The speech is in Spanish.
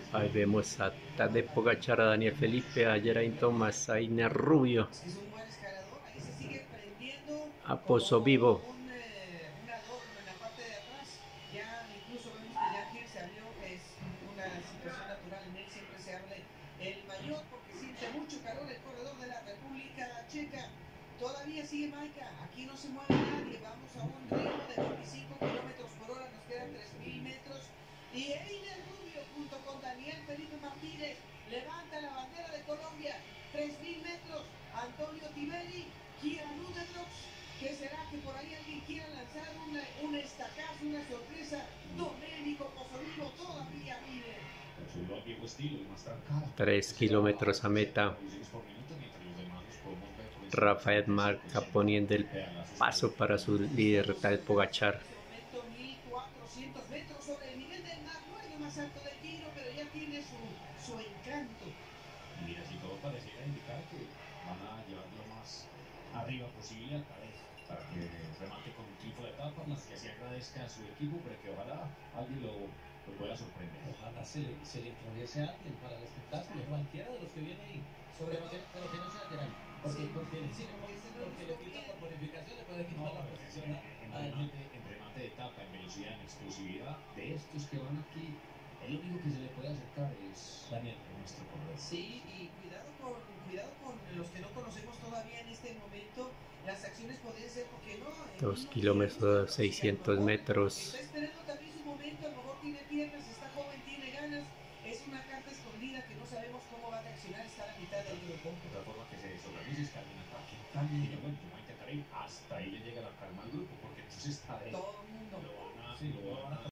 Ahí vemos a Tadej Pogacar, a Daniel Felipe, a Geraint Thomas, a Iner Rubio, Es que es un buen escalador. Ahí se sigue prendiendo a Pozo como Vivo. un adorno en la parte de atrás. Ya incluso vemos que Jan Hill se abrió, es una situación natural. En él siempre se abre el mayor porque siente mucho calor el corredor de la República Checa. Todavía sigue Maika, aquí no se mueve nadie, vamos a un ritmo de 25 kilómetros por hora, nos quedan 3000 metros. Y Einer Rubio junto con Daniel Felipe Martínez levanta la bandera de Colombia, 3000 metros. Antonio Tiberi, Kira Ludendrox. ¿Qué será que por ahí alguien quiera lanzar un estacazo, una sorpresa? Domenico Pozzovivo todavía vive. Con su viejo estilo y más trancada. 3 kilómetros a meta. Revoluciones por minuto, mientras los demás los podemos ver por encima del Rafael 75%. Marca poniendo el Vean la paso sustancia. para su líder Tadej En Pogacar. ese momento 1400 metros sobre el nivel del mar, no es lo más alto del Giro, pero ya tiene su encanto. Y mira, si todo pareciera indicar que van a llevarlo más arriba posible a Tadej para que remate con un triunfo de etapas, las que se agradezca a su equipo, pero que ojalá alguien lo pueda sorprender. Ojalá se le introduce a alguien para el espectáculo, cualquiera de los que viene ahí, pero que no sea lateral, porque le quita por bonificación, le puede quitar la posición En remate de etapa, en velocidad, en explosividad, de estos que van aquí, el único que se le puede acercar es Daniel. nuestro corredor. Sí, y cuidado con los que no conocemos todavía en este momento. Las acciones podrían ser, porque no, 2 no tiene mucha kilómetros, velocidad. A lo 600 mejor metros. está esperando también su momento, a lo mejor tiene piernas, está joven, tiene ganas. Es una carta escondida que no sabemos cómo va a reaccionar, está a la mitad del grupo. De otra forma que se desorganice, es que alguien ataque. Cambie, bueno, yo voy a intentar ir hasta ahí le llega la calma al grupo, porque entonces está de Todo el mundo. lo van a